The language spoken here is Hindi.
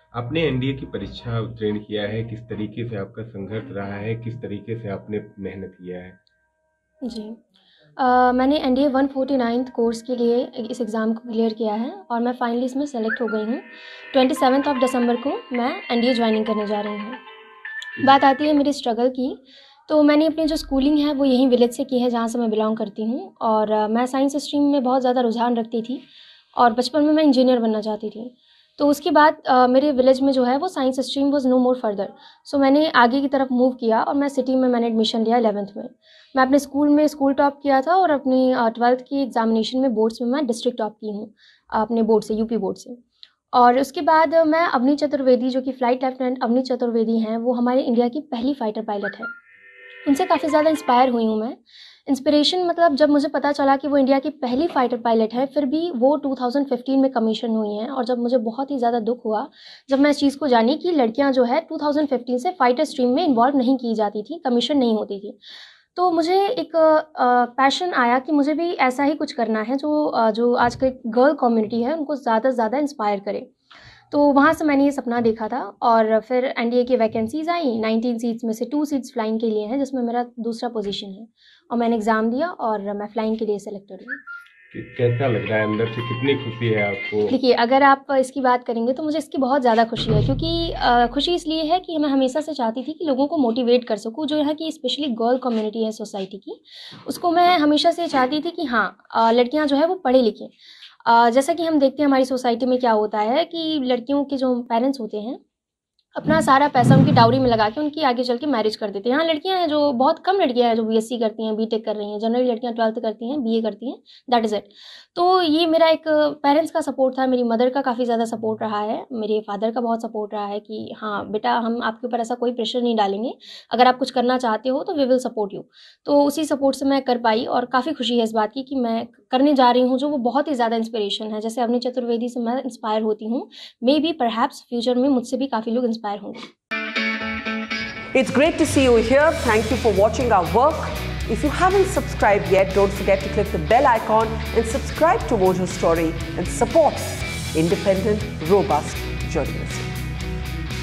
आपने एनडीए की परीक्षा उत्तीर्ण किया है, किस तरीके से आपका संघर्ष रहा है, किस तरीके से आपने मेहनत किया है? जी। मैंने एनडीए 149th कोर्स के लिए इस एग्ज़ाम को क्लियर किया है और मैं फाइनली इसमें सेलेक्ट हो गई हूँ। 27 ऑफ दिसंबर को मैं एनडीए ज्वाइनिंग करने जा रही हूँ। बात आती है मेरी स्ट्रगल की, तो मैंने अपनी जो स्कूलिंग है वो यहीं विलेज से की है जहाँ से मैं बिलॉन्ग करती हूँ और मैं साइंस स्ट्रीम में बहुत ज़्यादा रुझान रखती थी और बचपन में मैं इंजीनियर बनना चाहती थी। तो उसके बाद मेरे विलेज में जो है वो science stream was no more further. So मैंने आगे की तरफ मूव किया और मैं सिटी में मैंने एडमिशन लिया 11th में। मैं अपने स्कूल में स्कूल टॉप किया था और अपनी 12th की एग्ज़ामिनेशन में बोर्ड्स में मैं डिस्ट्रिक्ट टॉप की हूँ, अपने बोर्ड से, यूपी बोर्ड से। और उसके बाद मैं अवनी चतुर्वेदी, जो कि फ्लाइट लेफ्टिनेंट अवनी चतुर्वेदी हैं, वो हमारे इंडिया की पहली फाइटर पायलट है। उनसे काफ़ी ज़्यादा इंस्पायर हुई हूँ मैं। इंस्पिरेशन मतलब जब मुझे पता चला कि वो इंडिया की पहली फाइटर पायलट है, फिर भी वो 2015 में कमीशन हुई हैं और जब मुझे बहुत ही ज़्यादा दुःख हुआ, जब मैं इस चीज़ को जानी कि लड़कियाँ जो है 2015 से फाइटर स्ट्रीम में इन्वॉल्व नहीं की जाती थी, कमीशन नहीं होती थी। तो मुझे एक पैशन आया कि मुझे भी ऐसा ही कुछ करना है जो आज की गर्ल कम्युनिटी है उनको ज़्यादा से ज़्यादा इंस्पायर करे। तो वहाँ से मैंने ये सपना देखा था और फिर एनडीए की वैकेंसीज़ आई, 19 सीट्स में से 2 सीट्स फ्लाइंग के लिए हैं जिसमें मेरा दूसरा पोजीशन है और मैंने एग्ज़ाम दिया और मैं फ्लाइंग के लिए सेलेक्टेड हुई। कैसा लग रहा है अंदर से, कितनी खुशी है आपको? देखिए, अगर आप इसकी बात करेंगे तो मुझे इसकी बहुत ज़्यादा खुशी है क्योंकि खुशी इसलिए है कि मैं हमेशा से चाहती थी कि लोगों को मोटिवेट कर सकूँ, जो यहाँ की स्पेशली गर्ल कम्युनिटी है सोसाइटी की, उसको मैं हमेशा से चाहती थी कि हाँ, लड़कियाँ जो है वो पढ़ें लिखें। जैसा कि हम देखते हैं हमारी सोसाइटी में क्या होता है कि लड़कियों के जो पेरेंट्स होते हैं, अपना सारा पैसा उनकी डाउरी में लगा के उनकी आगे चल के मैरिज कर देते हैं। हाँ, लड़कियाँ हैं जो बहुत कम लड़कियाँ हैं जो बीएससी करती हैं, बीटेक कर रही हैं, जनरली लड़कियाँ 12th करती हैं, बीए करती हैं, दैट इज़ इट। तो ये मेरा एक पेरेंट्स का सपोर्ट था, मेरी मदर का काफ़ी ज़्यादा सपोर्ट रहा है, मेरे फादर का बहुत सपोर्ट रहा है कि हाँ, बेटा हम आपके ऊपर ऐसा कोई प्रेशर नहीं डालेंगे, अगर आप कुछ करना चाहते हो तो वी विल सपोर्ट यू। तो उसी सपोर्ट से मैं कर पाई और काफ़ी खुशी है इस बात की कि मैं करने जा रही हूँ जो वो बहुत ही ज़्यादा इंस्पिरेशन है। जैसे अवनी चतुर्वेदी से मैं इंस्पायर होती हूँ, मे बी परहैप्स फ्यूचर में मुझसे भी काफ़ी लोग इंस्पायर होंगे। It's great to see you here. Thank you for watching our work. If you haven't subscribed yet, don't forget to click the bell icon and subscribe to Mojo Story and support independent, robust journalism.